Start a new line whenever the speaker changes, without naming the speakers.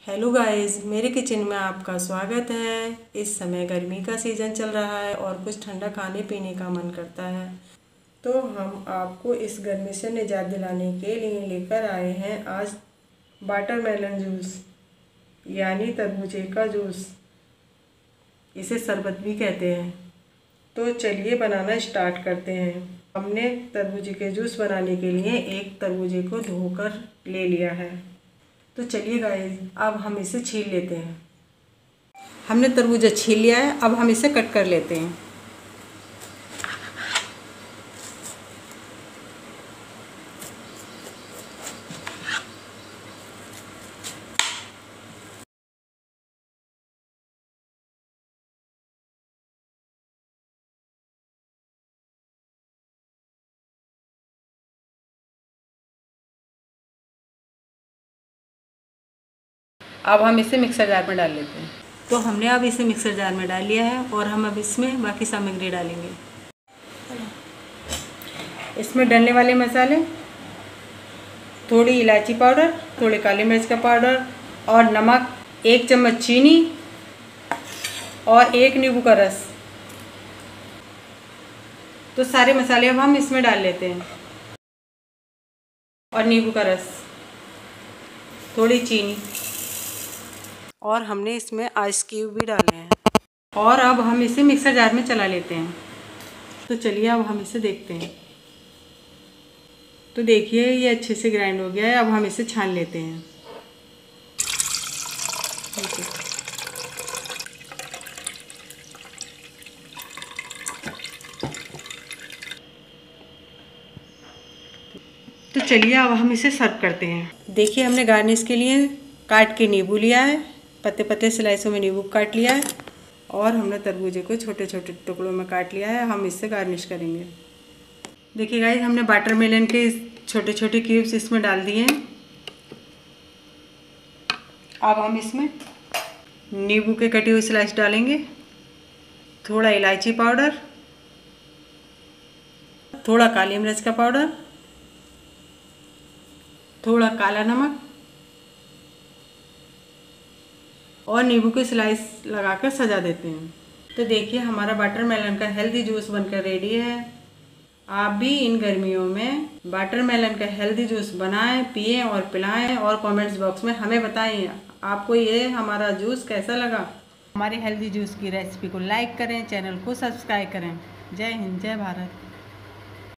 Hello guys, मेरे kitchen में आपका स्वागत है। इस समय गर्मी का सीज़न चल रहा है और कुछ ठंडा खाने पीने का मन करता है, तो हम आपको इस गर्मी से निजात दिलाने के लिए लेकर आए हैं आज वाटरमेलन जूस यानी तरबूजे का जूस। इसे शरबत भी कहते हैं। तो चलिए बनाना स्टार्ट करते हैं। हमने तरबूजे के जूस बनाने के लिए एक तरबूजे को धोकर ले लिया है। तो चलिए गाइस, अब हम इसे छील लेते हैं। हमने तरबूजा छील लिया है, अब हम इसे कट कर लेते हैं। अब हम इसे मिक्सर जार में डाल लेते हैं। तो हमने अब इसे मिक्सर जार में डाल लिया है और हम अब इसमें बाकी सामग्री डालेंगे। इसमें डलने वाले मसाले, थोड़ी इलायची पाउडर, थोड़े काली मिर्च का पाउडर और नमक, 1 चम्मच चीनी और 1 नींबू का रस। तो सारे मसाले अब हम इसमें डाल लेते हैं और नींबू का रस, थोड़ी चीनी और हमने इसमें आइस क्यूब भी डाले हैं। और अब हम इसे मिक्सर जार में चला लेते हैं। तो चलिए अब हम इसे देखते हैं। तो देखिए ये अच्छे से ग्राइंड हो गया है। अब हम इसे छान लेते हैं। तो चलिए अब हम इसे सर्व करते हैं। देखिए हमने गार्निश के लिए काट के नींबू लिया है, पत्ते पत्ते स्लाइसों में नींबू काट लिया है और हमने तरबूजे को छोटे छोटे टुकड़ों में काट लिया है। हम इससे गार्निश करेंगे। देखिए गाइस, हमने वाटरमेलन के छोटे छोटे क्यूब्स इसमें डाल दिए हैं। अब हम इसमें नींबू के कटे हुए स्लाइस डालेंगे, थोड़ा इलायची पाउडर, थोड़ा काली मिर्च का पाउडर, थोड़ा काला नमक और नींबू के स्लाइस लगाकर सजा देते हैं। तो देखिए हमारा वाटरमेलन का हेल्दी जूस बनकर रेडी है। आप भी इन गर्मियों में वाटरमेलन का हेल्दी जूस बनाएं, पिएं और पिलाएं और कमेंट्स बॉक्स में हमें बताएं आपको ये हमारा जूस कैसा लगा। हमारे हेल्दी जूस की रेसिपी को लाइक करें, चैनल को सब्सक्राइब करें। जय हिंद, जय भारत।